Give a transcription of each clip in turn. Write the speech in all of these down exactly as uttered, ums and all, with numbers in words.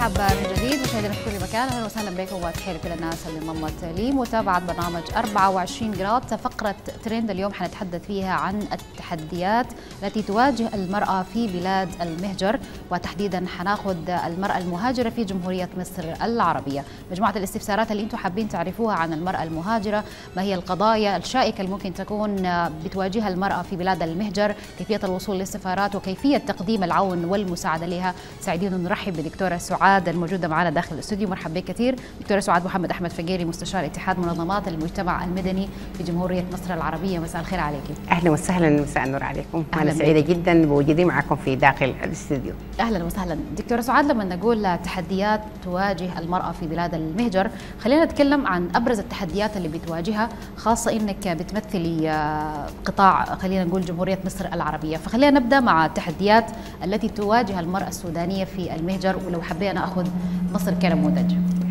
مرحبا من جديد مشاهدينا في كل مكان، اهلا وسهلا بكم وتحيه لكل الناس اللي انضمت لمتابعه برنامج أربعة وعشرين جراد. فقره ترند اليوم حنتحدث فيها عن التحديات التي تواجه المراه في بلاد المهجر، وتحديدا حناخذ المراه المهاجره في جمهوريه مصر العربيه. مجموعه الاستفسارات اللي انتم حابين تعرفوها عن المراه المهاجره، ما هي القضايا الشائكه اللي ممكن تكون بتواجهها المراه في بلاد المهجر، كيفيه الوصول للسفارات وكيفيه تقديم العون والمساعده لها. سعيدين نرحب بدكتوره سعاد الموجوده معنا داخل الاستوديو. مرحبا بك كثير دكتوره سعاد محمد احمد فقيري، مستشار اتحاد منظمات المجتمع المدني في جمهوريه مصر العربيه. مساء الخير عليكي. اهلا وسهلا، مساء النور عليكم. انا سعيده جدا بوجودي معكم في داخل الاستوديو. اهلا وسهلا دكتوره سعاد. لما نقول تحديات تواجه المراه في بلاد المهجر، خلينا نتكلم عن ابرز التحديات اللي بتواجهها، خاصه انك بتمثلي قطاع خلينا نقول جمهوريه مصر العربيه. فخلينا نبدا مع التحديات التي تواجه المراه السودانيه في المهجر، ولو حبينا اخذ مصر كنموذج.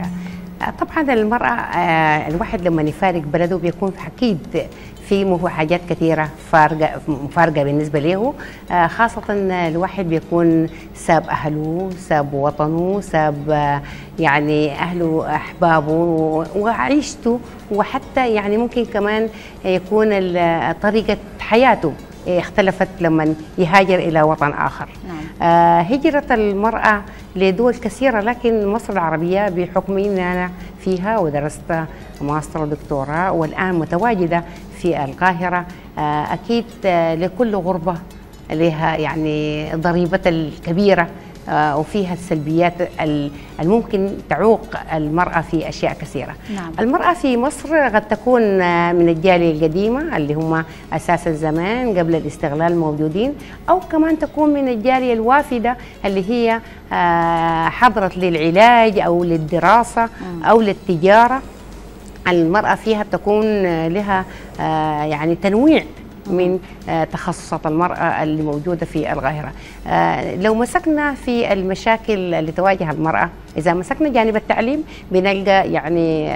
طبعا المراه الواحد لما يفارق بلده بيكون اكيد في حاجات كثيره فارقه مفارقه بالنسبه له، خاصه الواحد بيكون ساب اهله، ساب وطنه، ساب يعني اهله احبابه وعيشته، وحتى يعني ممكن كمان يكون طريقه حياته اختلفت لما يهاجر إلى وطن آخر. نعم. آه هجرة المرأة لدول كثيرة، لكن مصر العربية بحكم أن أنا فيها ودرست ماستر ودكتوراه والآن متواجدة في القاهرة، آه أكيد آه لكل غربة لها يعني ضريبة الكبيرة، آه وفيها السلبيات الممكن تعوق المرأة في أشياء كثيرة. نعم. المرأة في مصر قد تكون من الجالية القديمة اللي هم أساسا زمان قبل الاستغلال موجودين، أو كمان تكون من الجالية الوافدة اللي هي آه حضرت للعلاج أو للدراسة أو للتجارة. المرأة فيها تكون لها آه يعني تنويع من تخصصات المرأة اللي موجودة في القاهرة. لو مسكنا في المشاكل اللي تواجه المرأة، إذا مسكنا جانب التعليم بنلقى يعني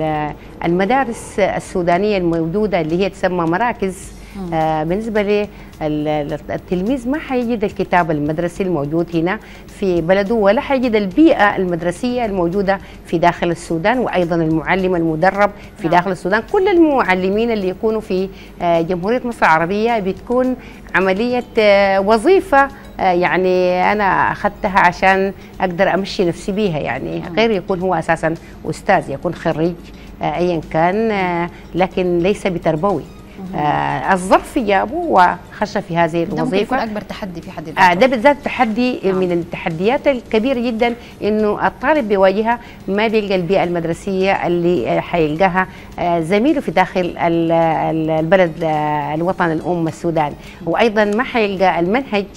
المدارس السودانية الموجودة اللي هي تسمى مراكز، آه بالنسبة للتلميذ ما حيجد الكتاب المدرسي الموجود هنا في بلده، ولا حيجد البيئة المدرسية الموجودة في داخل السودان، وأيضا المعلم المدرب في داخل السودان. كل المعلمين اللي يكونوا في آه جمهورية مصر العربية بتكون عملية آه وظيفة آه يعني أنا أخذتها عشان أقدر أمشي نفسي بيها، يعني غير يكون هو أساسا أستاذ، يكون خريج آه أيا كان، آه لكن ليس بتربوي. آه الظرف جابه وخش في هذه الوظيفه. ده ممكن يكون اكبر تحدي في حد ذاته. آه ده بالذات تحدي نعم. من التحديات الكبيره جدا انه الطالب بيواجهها، ما بيلقى البيئه المدرسيه اللي حيلقاها آه زميله في داخل البلد آه الوطن الام السودان، وايضا ما حيلقى المنهج،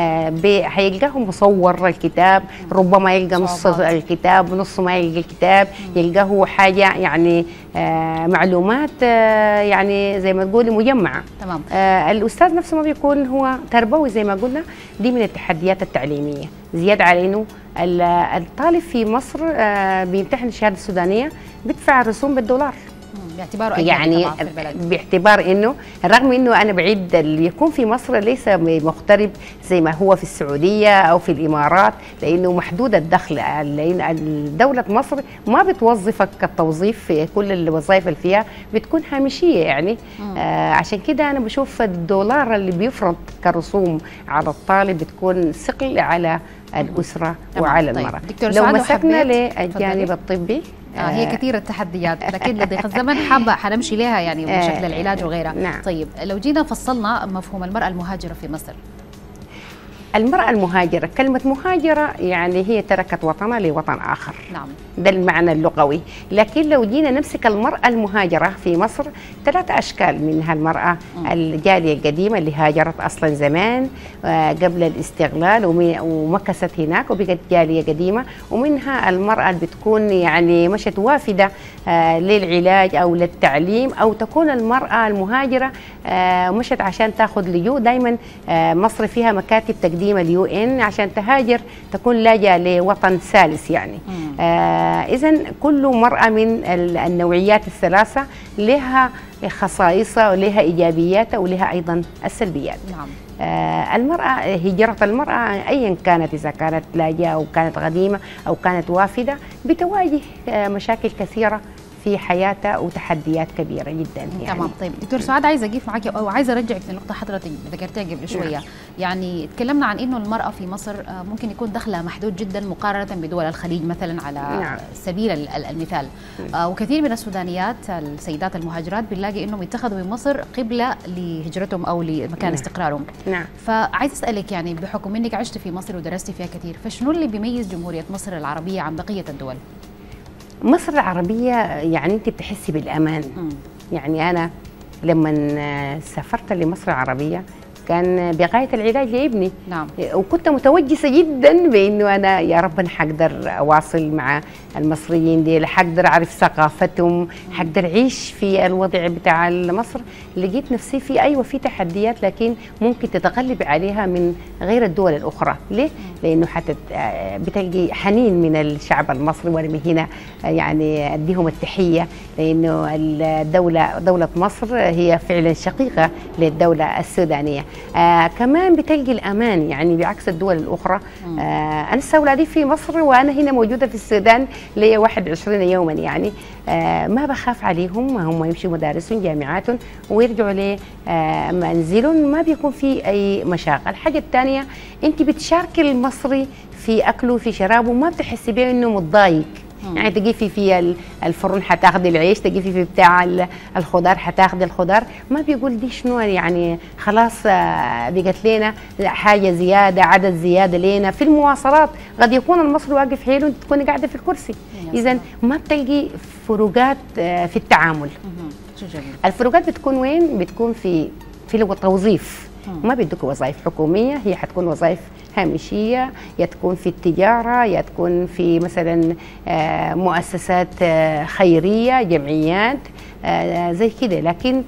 حيلقاه مصور الكتاب، ربما يلقى نص الكتاب نص ما يلقى الكتاب، يلقاه حاجه يعني آه معلومات آه يعني زي ما تقولي مجمعه. تمام. آه الاستاذ نفسه ما بيكون هو تربوي زي ما قلنا. دي من التحديات التعليميه. زياده على انه الطالب في مصر آه بيمتحن الشهاده السودانيه بيدفع رسوم بالدولار، باعتباره يعني في البلد. باعتبار انه رغم انه انا بعيد اللي يكون في مصر ليس مغترب زي ما هو في السعوديه او في الامارات، لانه محدود الدخل، لان دوله مصر ما بتوظفك كالتوظيف في كل الوظائف اللي فيها بتكون هامشيه يعني. آه عشان كده انا بشوف الدولار اللي بيفرض كرسوم على الطالب بتكون ثقل على الاسره وعلى طيب. المراه. لو مسكنا للجانب الطبي، آه هي كثيرة التحديات، لكن لضيق الزمن حابة حنمشي لها يعني بشكل العلاج وغيرها. نعم. طيب لو جينا فصلنا مفهوم المرأة المهاجرة في مصر. المرأة المهاجرة، كلمة مهاجرة يعني هي تركت وطنها لوطن آخر. نعم. ده المعنى اللغوي. لكن لو جينا نمسك المرأة المهاجرة في مصر، ثلاثة أشكال منها. المرأة م. الجالية القديمة اللي هاجرت أصلا زمان آه قبل الاستغلال ومكست هناك وبقت جالية قديمة، ومنها المرأة اللي بتكون يعني مشت وافدة آه للعلاج أو للتعليم، أو تكون المرأة المهاجرة آه مشت عشان تاخذ لجوء. دائما آه مصر فيها مكاتب تقديم اليو ان عشان تهاجر تكون لاجئة لوطن ثالث يعني. آه إذن كل مرأة من النوعيات الثلاثة لها خصائصها ولها إيجابياتها ولها أيضا السلبيات. نعم. آه المرأة، هجرة المرأة أيا كانت، إذا كانت لاجئة أو كانت غنيمة أو كانت وافدة، بتواجه آه مشاكل كثيرة في حياتها وتحديات كبيره جدا يعني. تمام. طيب دكتور سعاد، عايزه اضيف معك او عايزه ارجعك لنقطه حضرتك ذكرتها قبل شويه. نعم. يعني تكلمنا عن انه المراه في مصر ممكن يكون دخلها محدود جدا مقارنه بدول الخليج مثلا على نعم. سبيل المثال. نعم. وكثير من السودانيات السيدات المهاجرات بنلاقي انهم يتخذوا من مصر قبله لهجرتهم او لمكان نعم. استقرارهم. نعم. فعايز اسالك، يعني بحكم انك عشت في مصر ودرستي فيها كثير، فشنو اللي بيميز جمهوريه مصر العربيه عن بقيه الدول؟ مصر العربية يعني أنت بتحسي بالأمان. م. يعني أنا لما سافرت لمصر العربية كان بغاية العلاج لابني. نعم. وكنت متوجسة جدا بأنه أنا يا رب أنا حقدر أواصل مع المصريين دي، حقدر أعرف ثقافتهم، حقدر أعيش في الوضع بتاع مصر. لقيت نفسي في أيوة في تحديات، لكن ممكن تتغلب عليها من غير الدول الأخرى. ليه؟ لأنه حتى بتلقي حنين من الشعب المصري، وأنا هنا يعني أديهم التحية، لأنه الدولة دولة مصر هي فعلا شقيقة للدولة السودانية. آه كمان بتلقي الأمان، يعني بعكس الدول الأخرى. آه أنا لسه أولادي في مصر وأنا هنا موجودة في السودان لي واحد وعشرين يوما، يعني آه ما بخاف عليهم، هم يمشوا مدارسهم جامعاتهم ويرجعوا لمنزلهم، ما بيكون في أي مشاكل. الحاجة الثانية، أنت بتشاركي المصري في أكله في شرابه، ما بتحسي بيه إنه متضايق. يعني تجيفي في الفرن حتاخدي العيش، تجيفي في بتاع الخضار حتاخدي الخضار، ما بيقول دي شنو يعني خلاص بقت لنا حاجه زياده، عدد زياده لنا. في المواصلات قد يكون المصري واقف حيله وانت تكوني قاعده في الكرسي، اذا ما بتلقي فروقات في التعامل. الفروقات بتكون وين؟ بتكون في في التوظيف. ما بيدوك وظائف حكوميه، هي حتكون وظائف هامشيه، يا تكون في التجاره، يا تكون في مثلا مؤسسات خيريه، جمعيات زي كده. لكن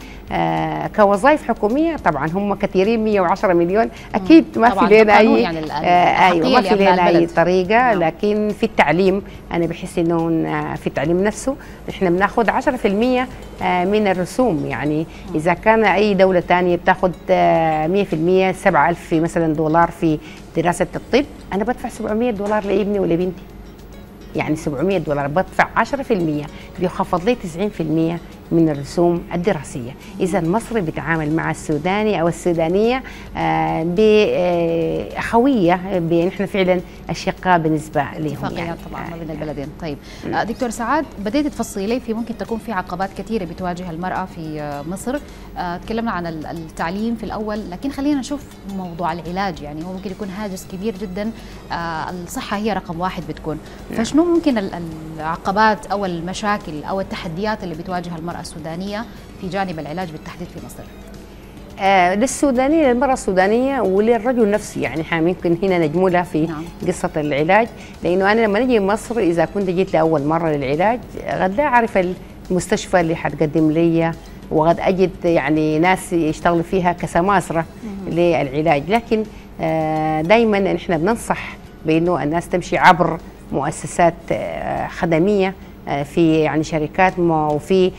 كوظائف حكوميه طبعا هم كثيرين، مئة وعشرة مليون، اكيد ما في لنا اي يعني ايوه ما في لنا اي طريقه. لكن في التعليم انا بحس انه في التعليم نفسه احنا بناخذ عشرة في المئة من الرسوم. يعني اذا كان اي دوله ثانيه بتاخذ مئة في المئة، سبعة آلاف مثلا دولار في دراسه الطب، انا بدفع سبعمئة دولار لابني ولبنتي. يعني سبعمئة دولار بدفع عشرة في المئة، بيخفض لي تسعين في المئة من الرسوم الدراسيه. اذا مصر بتعامل مع السوداني او السودانيه باخويه، نحن فعلا اشقاء بالنسبه لهم. اتفاقيات يعني طبعا ما بين البلدين. طيب م. دكتور سعاد، بديت تفصلي لي في ممكن تكون في عقبات كثيره بتواجه المراه في مصر. تكلمنا عن التعليم في الاول، لكن خلينا نشوف موضوع العلاج. يعني هو ممكن يكون هاجس كبير جدا، الصحه هي رقم واحد بتكون. فشنو ممكن العقبات او المشاكل او التحديات اللي بتواجه المراه السودانيه في جانب العلاج بالتحديد في مصر؟ آه للسودانيه، للمراه السودانيه وللرجل نفسه، يعني احنا ممكن هنا نجملها في نعم. قصه العلاج. لانه انا لما نجي مصر، اذا كنت جيت لاول مره للعلاج، قد لا اعرف المستشفى اللي حتقدم لي، وقد اجد يعني ناس يشتغلوا فيها كسماسره للعلاج. لكن آه دائما احنا بننصح بانه الناس تمشي عبر مؤسسات آه خدميه، في يعني شركات، وفي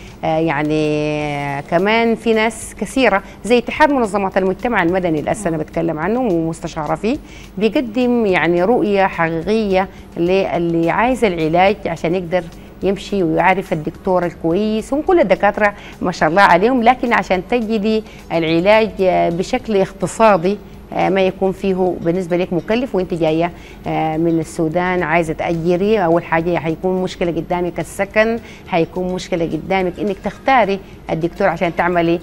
يعني كمان في ناس كثيره زي اتحاد منظمات المجتمع المدني اللي انا بتكلم عنه ومستشاره فيه، بيقدم يعني رؤيه حقيقيه للي عايز العلاج عشان يقدر يمشي ويعرف الدكتور الكويس. هم كل الدكاتره ما شاء الله عليهم، لكن عشان تجدي العلاج بشكل اقتصادي ما يكون فيه بالنسبه لك مكلف، وانت جايه من السودان عايزه تاجري، اول حاجه حيكون مشكله قدامك السكن، حيكون مشكله قدامك انك تختاري الدكتور عشان تعملي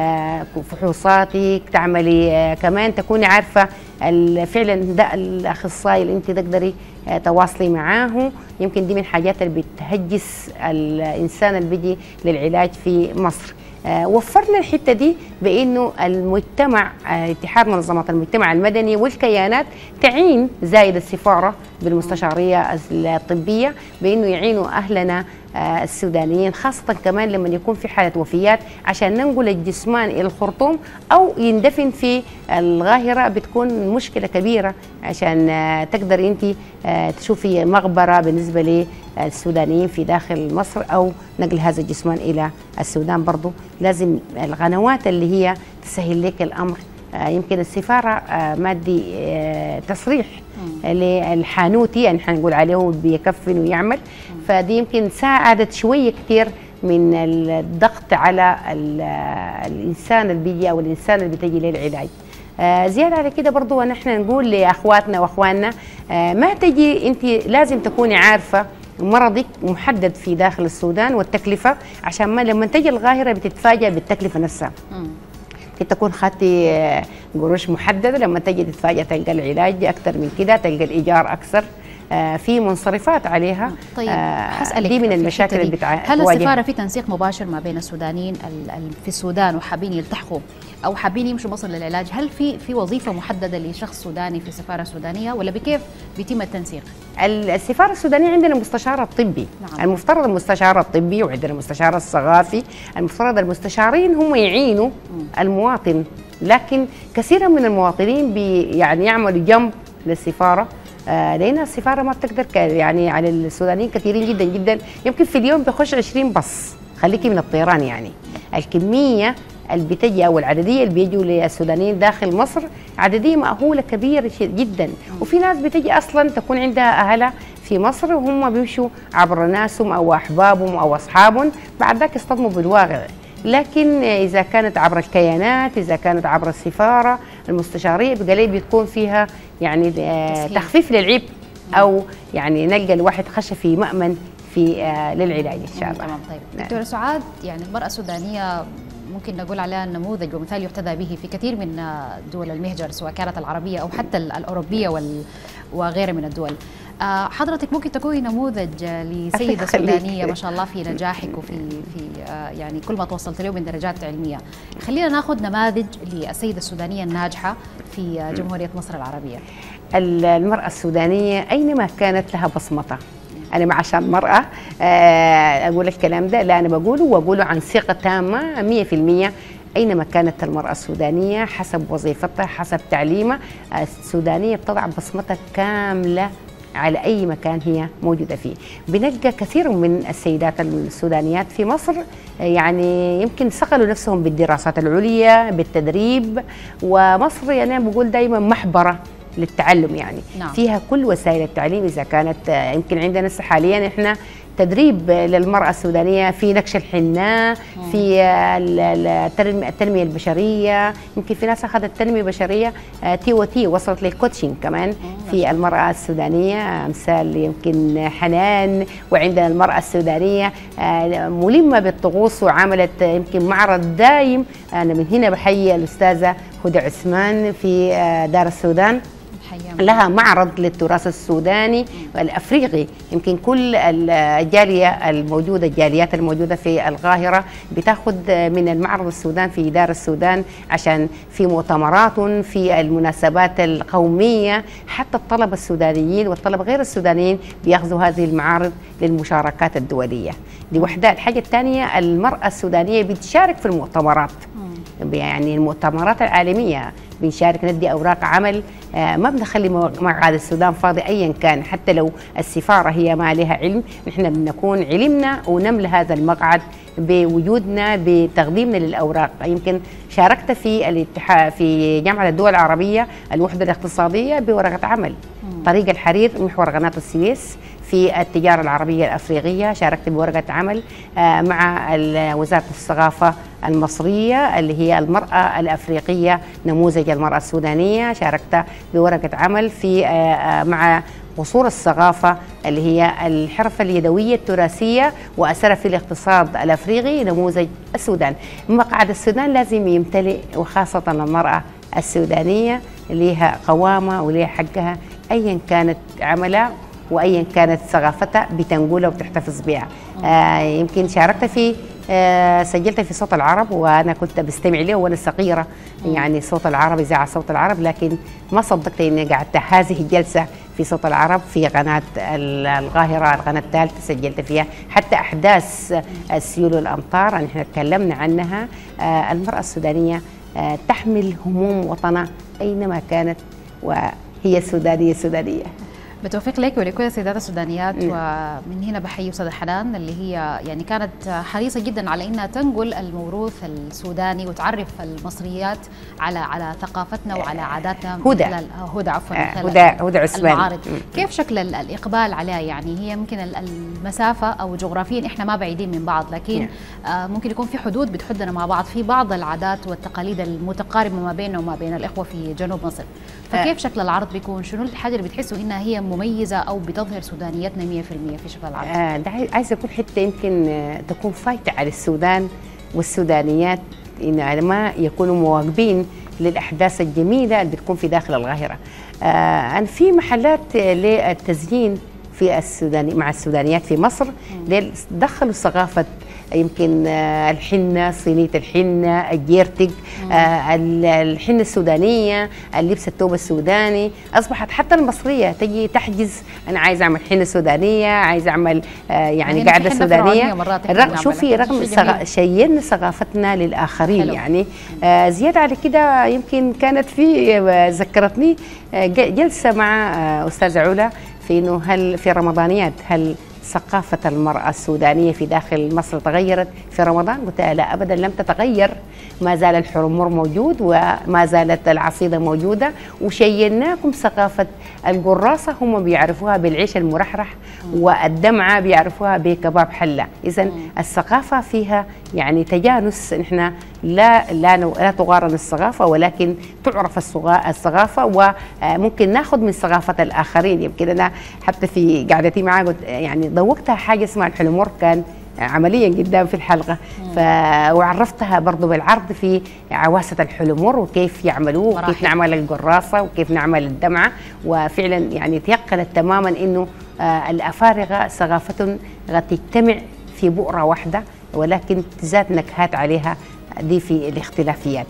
فحوصاتك، تعملي كمان تكوني عارفه فعلا ده الاخصائي اللي انت تقدري تواصلي معاه. يمكن دي من الحاجات اللي بتهجس الانسان اللي بيجي للعلاج في مصر. آه وفرنا الحته دي بانه المجتمع، آه اتحاد منظمات المجتمع المدني والكيانات تعين زايد السفاره بالمستشاريه الطبيه بانه يعينوا اهلنا آه السودانيين، خاصه كمان لما يكون في حاله وفيات، عشان ننقل الجثمان الى الخرطوم او يندفن في القاهره. بتكون مشكله كبيره عشان آه تقدر انت آه تشوفي مقبره بالنسبه للسودانيين في داخل مصر، او نقل هذا الجثمان الى السودان. برضه لازم القنوات اللي هي تسهل لك الامر يمكن السفاره مادي تصريح للحانوتي، يعني حنقول عليه بيكفن ويعمل، فدي يمكن ساعدت شويه كثير من الضغط على الانسان اللي بيجي او الانسان اللي بتجي للعلاج. آه زياده على كده برضو نحن نقول لاخواتنا واخواننا آه ما تجي انت لازم تكوني عارفه مرضك محدد في داخل السودان والتكلفه، عشان ما لما تجي القاهره بتتفاجئ بالتكلفه نفسها. ممكن تكون خدتي آه قروش محدده، لما تجي تتفاجئ تلقى العلاج اكثر من كده، تلقى الايجار اكثر، آه في منصرفات عليها. طيب حسألك دي من المشاكل اللي بتواجهها. هل السفاره في تنسيق مباشر ما بين السودانيين في السودان وحابين يلتحقوا او حابين يمشوا مصر للعلاج؟ هل في في وظيفه محدده لشخص سوداني في سفاره سودانيه، ولا بكيف بيتم التنسيق؟ السفاره السودانيه عندنا مستشار الطبي. نعم. المفترض المستشار الطبي، وعندنا المستشار الثقافي، المفترض المستشارين هم يعينوا م. المواطن، لكن كثيرا من المواطنين بي يعني يعملوا جنب للسفاره. آه لان السفاره ما بتقدر يعني على السودانيين كثيرين جدا جدا، يمكن في اليوم بيخش عشرين باص، خليكي من الطيران. يعني الكميه اللي بتجي او العدديه اللي بيجوا للسودانيين داخل مصر عدديه مأهوله كبيره جدا، وفي ناس بتجي اصلا تكون عندها اهلها في مصر وهم بيمشوا عبر ناسهم او احبابهم او اصحابهم، بعد ذاك يصطدموا بالواقع. لكن اذا كانت عبر الكيانات، اذا كانت عبر السفاره المستشاريه، بقى بتكون فيها يعني تخفيف للعبء، او يعني نلقى الواحد خش في مأمن في آه للعلاج ان شاء الله. تمام. طيب دكتوره سعاد، يعني المراه السودانيه ممكن نقول عليها نموذج ومثال يحتذى به في كثير من دول المهجر، سواء كانت العربيه او حتى الاوروبيه وغيرها من الدول. حضرتك ممكن تكوني نموذج لسيده سودانيه ما شاء الله في نجاحك وفي في يعني كل ما توصلت له من درجات علميه. خلينا ناخذ نماذج للسيده السودانيه الناجحه في جمهوريه مصر العربيه. المراه السودانيه اينما كانت لها بصمتها. أنا ما عشان مرأة أقول الكلام ده، لا، أنا بقوله وأقوله عن ثقة تامة مية في المية. أينما كانت المرأة السودانية حسب وظيفتها حسب تعليمها، السودانية بتضع بصمتها كاملة على أي مكان هي موجودة فيه. بنلقى كثير من السيدات السودانيات في مصر يعني يمكن صقلوا نفسهم بالدراسات العليا بالتدريب، ومصر يعني أنا بقول دايما محبرة للتعلم، يعني نعم. فيها كل وسائل التعليم. إذا كانت يمكن عندنا حاليا إحنا تدريب للمرأة السودانية في نكش الحناء، في التنمية البشرية، يمكن في ناس أخذت التنمية البشرية تي و تي وصلت للكوتشنج كمان في المرأة السودانية، أمثال يمكن حنان. وعندنا المرأة السودانية ملمة بالطقوس وعملت يمكن معرض دايم. أنا من هنا بحيي الأستاذة هدى عثمان في دار السودان، لها معرض للتراث السوداني والافريقي. يمكن كل الجاليه الموجوده الجاليات الموجوده في القاهره بتاخذ من المعرض السودان في دار السودان، عشان في مؤتمرات في المناسبات القوميه. حتى الطلبه السودانيين والطلبه غير السودانيين بياخذوا هذه المعارض للمشاركات الدوليه. دي وحده. الحاجه الثانيه، المراه السودانيه بتشارك في المؤتمرات، يعني المؤتمرات العالميه بنشارك، ندي اوراق عمل. آه ما بنخلي مقعد السودان فاضي ايا كان، حتى لو السفاره هي ما لها علم، نحن بنكون علمنا ونملى هذا المقعد بوجودنا بتقديمنا للاوراق. يمكن شاركت في الاتحاد في جامعه الدول العربيه الوحده الاقتصاديه بورقه عمل طريق الحرير محور قناه السويس في التجاره العربيه الافريقيه، شاركت بورقه عمل آه مع وزاره الثقافه المصريه اللي هي المراه الافريقيه نموذج المراه السودانيه، شاركت بورقه عمل في آه مع قصور الثقافه اللي هي الحرفه اليدويه التراثيه واثرها في الاقتصاد الافريقي نموذج السودان. مقعد السودان لازم يمتلئ، وخاصه المراه السودانيه لها قوامه ولها حقها ايا كانت عملها وايا كانت ثقافتها بتنقلها وبتحتفظ بها. آه يمكن شاركت في آه سجلت في صوت العرب، وانا كنت بستمع له وانا صغيره، يعني صوت العرب، اذاعه صوت العرب، لكن ما صدقت اني قعدت هذه الجلسه في صوت العرب في قناه القاهره القناه الثالثه، سجلت فيها حتى احداث السيول والامطار اللي احنا تكلمنا عنها. آه المراه السودانيه آه تحمل هموم وطنها اينما كانت، وهي سودانيه سودانيه. بالتوفيق لك ولكل السيدات السودانيات. ومن هنا بحيي استاذه حنان اللي هي يعني كانت حريصه جدا على انها تنقل الموروث السوداني وتعرف المصريات على على ثقافتنا وعلى عاداتنا. هدى هدى عفوا هدى هدى عثمان. المعارض كيف شكل الاقبال عليها؟ يعني هي يمكن المسافه او جغرافيا احنا ما بعيدين من بعض، لكن آه ممكن يكون في حدود بتحدنا مع بعض في بعض العادات والتقاليد المتقاربه ما بيننا وما بين الاخوه في جنوب مصر. فكيف شكل العرض بيكون؟ شنو الحاجه اللي بتحسوا انها هي مميزه او بتظهر سودانيتنا مية بالمية في شكل العرض؟ آه ده عايزه اكون حته يمكن تكون فايته على السودان والسودانيات، ان ما يكونوا مواكبين للاحداث الجميله اللي بتكون في داخل القاهره. آه أنا في محلات للتزيين في السوداني مع السودانيات في مصر دخلوا ثقافه يمكن الحنه، صينيه الحنه، الجيرتج، الحنه السودانيه، اللبس الثوب السوداني، اصبحت حتى المصريه تجي تحجز انا عايزه اعمل حنه سودانيه، عايزه اعمل يعني قاعده سودانيه. شوفي رغم شينا ثقافتنا للاخرين حلو. يعني آه زياده على كده يمكن كانت في ذكرتني جلسه مع استاذه علا في انه هل في رمضانيات هل ثقافة المرأة السودانية في داخل مصر تغيرت في رمضان؟ قلت لا أبدا لم تتغير، ما زال الحرمر موجود وما زالت العصيدة موجودة، وشيناكم ثقافة القراصة هم بيعرفوها بالعيش المرحرح والدمعة بيعرفوها بكباب حلة. إذن الثقافة فيها يعني تجانس، نحن لا لا لا تقارن الثقافة ولكن تعرف الثقافة وممكن ناخذ من ثقافة الآخرين. يمكن أنا حتى في قعدتي معاه قلت يعني ذوقتها حاجة اسمها الحلمور، كان عمليا قدام في الحلقة ف... وعرفتها برضو بالعرض في عواسة الحلمور وكيف يعملوه وكيف نعمل القراصة وكيف نعمل الدمعة، وفعلا يعني تيقنت تماما إنه آه الأفارقة ثقافة قد تجتمع في بؤرة واحدة ولكن تزاد نكهات عليها، دي في الاختلافيات.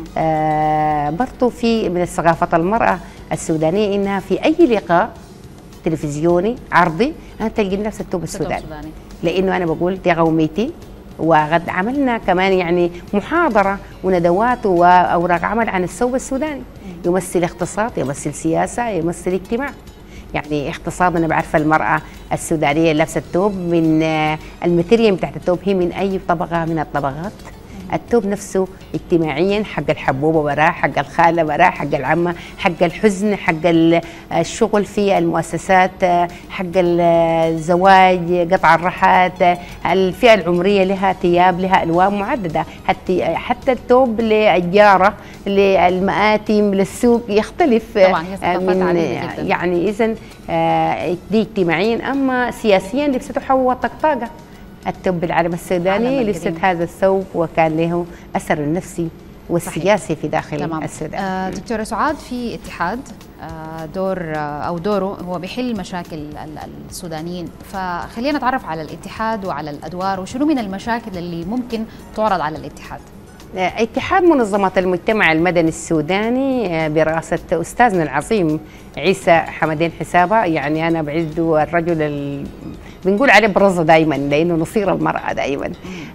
آه برضو في من ثقافة المرأة السودانية إنها في أي لقاء تلفزيوني عرضي أنا تلقي نفس الثوب السوداني، لأنه أنا بقول دي قوميتي. وقد عملنا كمان يعني محاضرة وندوات وأوراق عمل عن الثوب السوداني، يمثل اقتصاد، يمثل سياسة، يمثل اجتماع. يعني اقتصاد أنا بعرف المرأة السودانية لابسة الثوب من الماتيريال بتاعت الثوب هي من أي طبقة من الطبقات. الثوب نفسه اجتماعيا حق الحبوبه براه، حق الخاله براه، حق العمه، حق الحزن، حق الشغل في المؤسسات، حق الزواج، قطع الرحات، الفئه العمريه لها ثياب لها الوان معدده، حتى حتى الثوب للجاره للمآتم للسوق يختلف طبعا من يعني اذا دي اجتماعيا. اما سياسيا لبسته حوا طقطاقه. الثوب بالعلم السوداني لبست هذا الثوب وكان له اثر النفسي والسياسي صحيح. في داخل تمام. السودان. آه دكتورة سعاد، في اتحاد آه دور آه او دوره هو بيحل مشاكل السودانيين، فخلينا نتعرف على الاتحاد وعلى الادوار وشنو من المشاكل اللي ممكن تعرض على الاتحاد. اتحاد منظمات المجتمع المدني السوداني برئاسة أستاذنا العظيم عيسى حمدين حسابة، يعني أنا بعزه الرجل ال... بنقول عليه برزة دائما لأنه نصير المرأة دائما.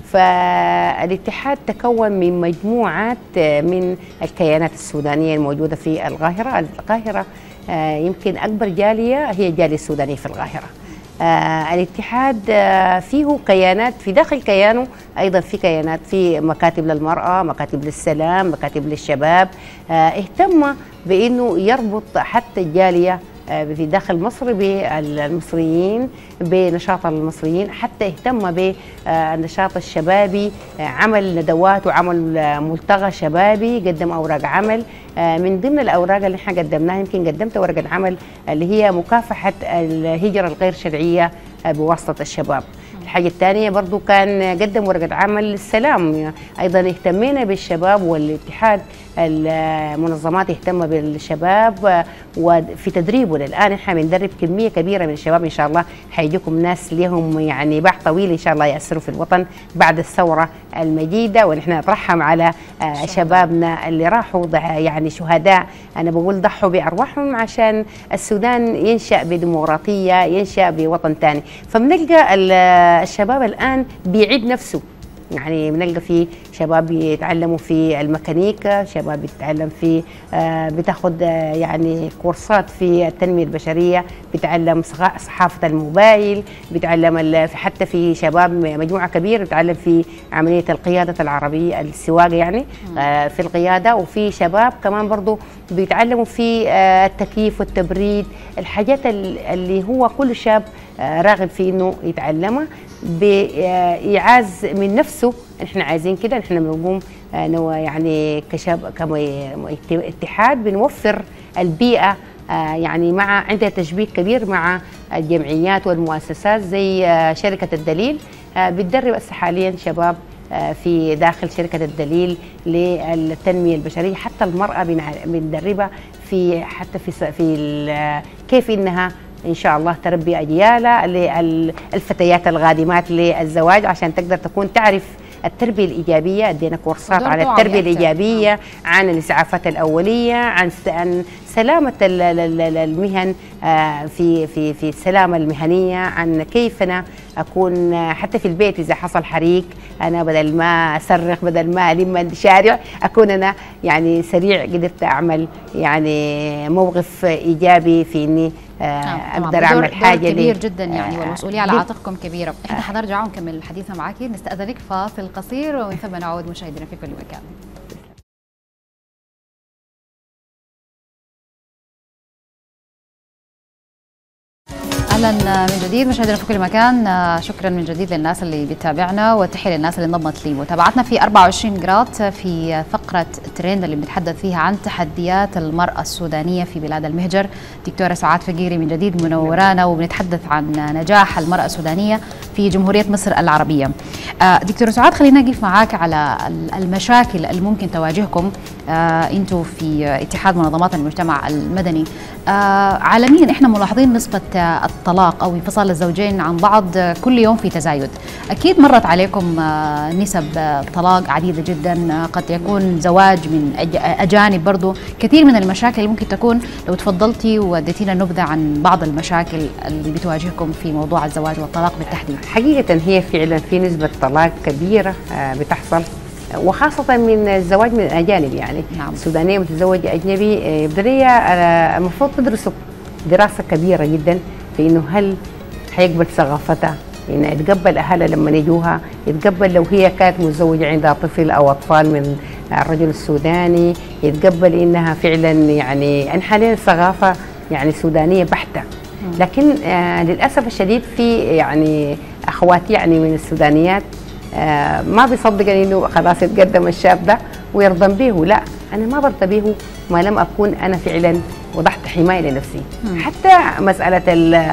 فالاتحاد تكون من مجموعات من الكيانات السودانية الموجودة في القاهرة. القاهرة يمكن أكبر جالية هي جالية السودانية في القاهرة. آه الاتحاد آه فيه كيانات، في داخل كيانه أيضا في كيانات، في مكاتب للمرأة، مكاتب للسلام، مكاتب للشباب. آه اهتم بأنه يربط حتى الجالية آه في داخل مصر بالمصريين، بنشاط المصريين، حتى اهتم بالنشاط الشبابي، آه عمل ندوات وعمل آه ملتقى شبابي، قدم أوراق عمل. من ضمن الأوراق اللي احنا قدمناها يمكن قدمت ورقة عمل اللي هي مكافحة الهجرة الغير شرعية بواسطة الشباب. الحاجة الثانية برضو كان قدم ورقة عمل للسلام، أيضا اهتمينا بالشباب، والاتحاد المنظمات اهتم بالشباب وفي تدريبه. الآن احنا بندرب كمية كبيرة من الشباب، إن شاء الله حيجيكم ناس لهم يعني باع طويل إن شاء الله يأثروا في الوطن بعد الثورة المجيدة، ونحن نترحم على شبابنا اللي راحوا يعني شهداء، أنا بقول ضحوا بأرواحهم عشان السودان ينشأ بديمقراطية، ينشأ بوطن ثاني. فبنلقى الشباب الآن بيعيد نفسه يعني بنلقى في شباب بيتعلموا في الميكانيكا، شباب بيتعلم في آه بتاخد آه يعني كورسات في التنميه البشريه، بيتعلم صحافه الموبايل، بيتعلم حتى في شباب مجموعه كبيره بتتعلم في عمليه القياده العربيه السواقه يعني آه في القياده، وفي شباب كمان برضو بيتعلموا في آه التكييف والتبريد، الحاجات اللي هو كل شاب آه راغب في انه يتعلمها بإعاز من نفسه. احنا عايزين كده، احنا بنقوم يعني كشاب كاتحاد بنوفر البيئه يعني مع عندها تشبيك كبير مع الجمعيات والمؤسسات زي شركه الدليل، بتدرب هسه حاليا شباب في داخل شركه الدليل للتنميه البشريه، حتى المراه بندربها في حتى في في كيف انها إن شاء الله تربي أجيالها للفتيات القادمات للزواج عشان تقدر تكون تعرف التربية الإيجابية. ادينا كورسات على التربية الإيجابية، عن الإسعافات الأولية، عن عن سلامة المهن في في في السلامة المهنية، عن كيف أنا أكون حتى في البيت إذا حصل حريق أنا بدل ما أصرخ، بدل ما ألم الشارع، أكون أنا يعني سريع قدرت أعمل يعني موقف إيجابي في إني اقدر اعمل حاجه دور كبير جدا يعني، والمسؤوليه على عاتقكم كبيره. احنا حنرجع ونكمل الحديث معك، نستاذنك فاصل قصير ومن ثم نعود مشاهدينا في كل مكان. اهلا من جديد مشاهدينا في كل مكان، شكرا من جديد للناس اللي بتتابعنا، وتحيه للناس اللي انضمت لمتابعتنا في أربعة وعشرين جرات في فقره ترند اللي بنتحدث فيها عن تحديات المراه السودانيه في بلاد المهجر. دكتوره سعاد فقيري من جديد منورانا، وبنتحدث عن نجاح المراه السودانيه في جمهوريه مصر العربيه. دكتوره سعاد، خلينا نقف معاك على المشاكل اللي ممكن تواجهكم انتم في اتحاد منظمات المجتمع المدني. عالميا احنا ملاحظين نسبه الطلاق أو انفصال الزوجين عن بعض كل يوم في تزايد. أكيد مرت عليكم نسب طلاق عديدة جدا، قد يكون زواج من أجانب، برضو كثير من المشاكل اللي ممكن تكون. لو تفضلتي وديتينا نبذة عن بعض المشاكل اللي بتواجهكم في موضوع الزواج والطلاق بالتحديد. حقيقة هي فعلا في نسبة طلاق كبيرة بتحصل، وخاصة من الزواج من الأجانب يعني. نعم. السودانية متزوجة أجنبي بدرية المفروض تدرسوا دراسة كبيرة جدا في إنه هل حيقبل ثقافتها، إنه يتقبل أهلها لما يجوها، يتقبل لو هي كانت متزوجة عندها طفل أو أطفال من الرجل السوداني، يتقبل إنها فعلا يعني أن حاليا الثقافة يعني سودانية بحتة. لكن آه للأسف الشديد في يعني أخواتي يعني من السودانيات آه ما بيصدق إنه خلاص يتقدم الشاب ده ويرضى به. لا، أنا ما برضى به ما لم أكون أنا فعلا وضعت حماية لنفسي. مم. حتى مسألة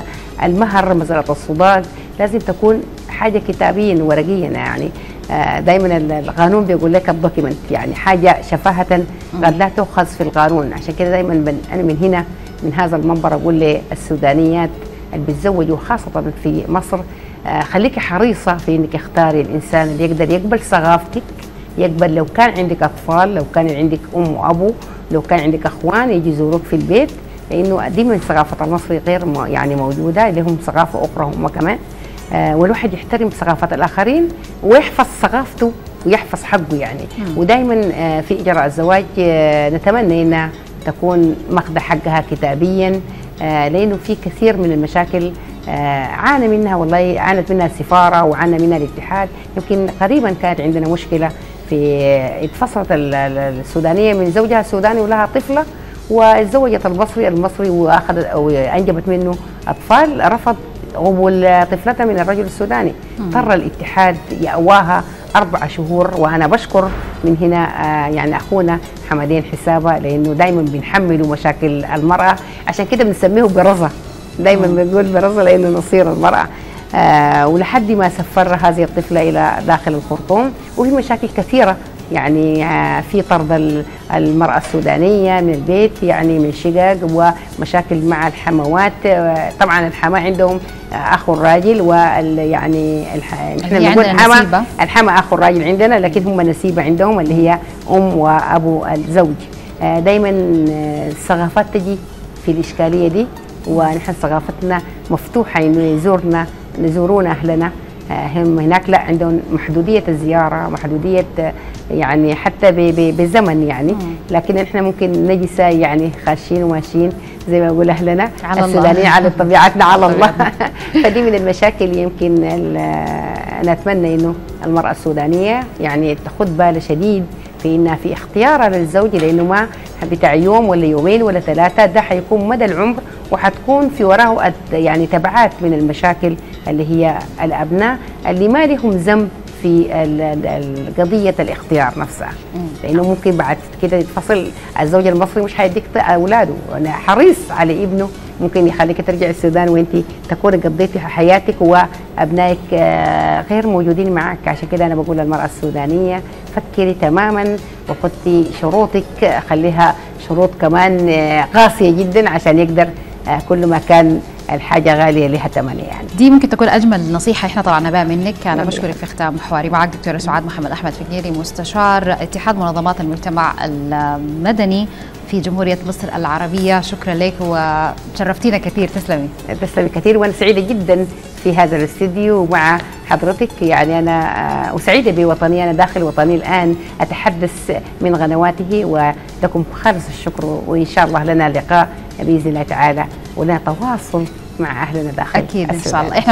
المهر، مسألة الصداق لازم تكون حاجة كتابيا ورقيا يعني. آه دايما القانون بيقول لك الدوكيمنت، يعني حاجة شفاهة قد لا تؤخذ في القانون. عشان كده دايما أنا من هنا من هذا المنبر أقول للسودانيات اللي بيتزوجوا خاصة في مصر، آه خليكي حريصة في إنك اختاري الإنسان اللي يقدر يقبل ثقافتك، يقبل لو كان عندك أطفال، لو كان عندك أم وأبو، لو كان عندك أخوان يجي يزوروك في البيت، لأنه دي من ثقافة المصري غير يعني موجودة، لهم ثقافة أخرى هم كمان. آه والواحد يحترم ثقافة الآخرين ويحفظ ثقافته ويحفظ حقه يعني. مم. ودائما آه في إجراء الزواج آه نتمنى أنها تكون ماخذة حقها كتابيا، آه لأنه في كثير من المشاكل آه عانى منها، والله عانت منها السفارة وعانى منها الاتحاد. يمكن قريبا كانت عندنا مشكلة في اتفصلت السودانية من زوجها السوداني ولها طفلة، وتزوجت المصري المصري واخذت او انجبت منه اطفال، رفض قبول طفلتها من الرجل السوداني. اضطر الاتحاد يأواها اربع شهور، وانا بشكر من هنا آه يعني اخونا حمدين حسابه، لانه دائما بنحملوا مشاكل المراه، عشان كده بنسميه برزه، دائما بنقول برزه لانه نصير المراه. آه ولحد ما سفر هذه الطفله الى داخل الخرطوم. وفي مشاكل كثيره يعني آه في طرد المراه السودانيه من البيت يعني من شقق، ومشاكل مع الحموات. آه طبعا الحما عندهم آه اخو الراجل، ويعني احنا بنقول الحما الحما اخو الراجل عندنا، لكن هم نسيبه عندهم اللي هي ام وابو الزوج. آه دائما آه الثقافات تجي في الاشكاليه دي، ونحن ثقافتنا مفتوحه انه يزورنا نزورونا اهلنا هم هناك لا عندهم محدوديه الزياره، محدوديه يعني حتى بزمن يعني، لكن احنا ممكن نجي يعني خاشين وماشيين زي ما يقول اهلنا السودانيين على طبيعتنا على الله. فدي من المشاكل يمكن انا اتمنى انه المراه السودانيه يعني تاخذ بالها شديد في انها في اختيارها للزوج، لانه ما بتاع يوم ولا يومين ولا ثلاثه، ده حيكون مدى العمر وحتكون في وراه يعني تبعات من المشاكل اللي هي الابناء اللي ما لهم ذنب في قضيه الاختيار نفسها، لانه ممكن بعد كده يتفصل الزوج المصري مش هيديك اولاده، انا حريص على ابنه ممكن يخليك ترجع السودان وانت تكوني قضيتي حياتك وابنائك غير موجودين معك. عشان كده انا بقول للمراه السودانيه فكري تماما وحطي شروطك، خليها شروط كمان قاسيه جدا عشان يقدر كل ما كان الحاجه غاليه لها ثمن يعني. دي ممكن تكون اجمل نصيحه احنا طلعنا بها منك. انا بشكرك في ختام حواري معك دكتوره سعاد محمد احمد فقيري، مستشار اتحاد منظمات المجتمع المدني في جمهوريه مصر العربيه. شكرا لك وشرفتينا كثير. تسلمي. تسلمي كثير، وانا سعيده جدا في هذا الاستديو مع حضرتك. يعني انا وسعيده بوطني، انا داخل وطني الان اتحدث من غنواته، ولكم خالص الشكر، وان شاء الله لنا لقاء باذن الله تعالى ولنا تواصل مع اهلنا داخل اكيد ان شاء الله.